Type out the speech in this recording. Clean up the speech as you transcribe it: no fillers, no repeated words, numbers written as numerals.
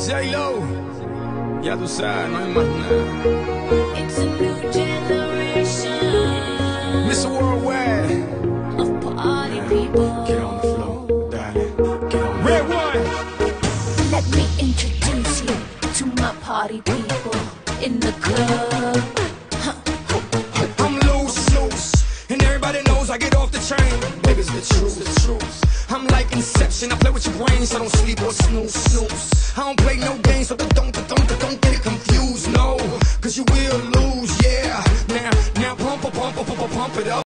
J-Lo, ya tú sabes, no hay más nada. It's a new generation. Mr. Worldwide, of party people. get on the floor, darling, get on the Red One. Let me introduce you to my party people in the club. I'm loose, and everybody knows I get off the train. Baby's the truth, the truth. I'm like Inception, I play with your brains, so don't sleep or snooze. I don't play no games, so don't get it confused, no. Cause you will lose, yeah. Now pump it up.